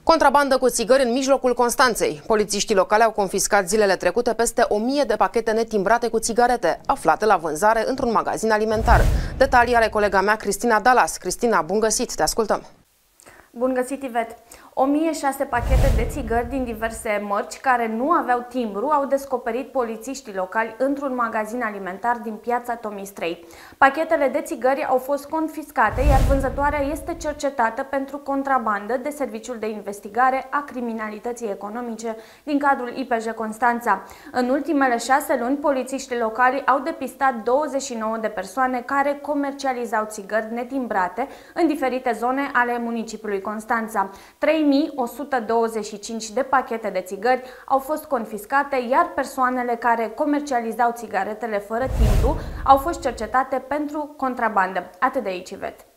Contrabandă cu țigări în mijlocul Constanței. Polițiștii locali au confiscat zilele trecute peste 1000 de pachete netimbrate cu țigarete, aflate la vânzare într-un magazin alimentar. Detalii are colega mea, Cristina Dallas. Cristina, bun găsit! Te ascultăm! Bun găsit, Ivet! 1006 pachete de țigări din diverse mărci care nu aveau timbru au descoperit polițiștii locali într-un magazin alimentar din piața Tomistrei. Pachetele de țigări au fost confiscate, iar vânzătoarea este cercetată pentru contrabandă de Serviciul de Investigare a Criminalității Economice din cadrul IPJ Constanța. În ultimele 6 luni, polițiștii locali au depistat 29 de persoane care comercializau țigări netimbrate în diferite zone ale municipiului Constanța. 3125 de pachete de țigări au fost confiscate, iar persoanele care comercializau țigaretele fără timbru au fost cercetate pentru contrabandă. Atât de aici, Ivet.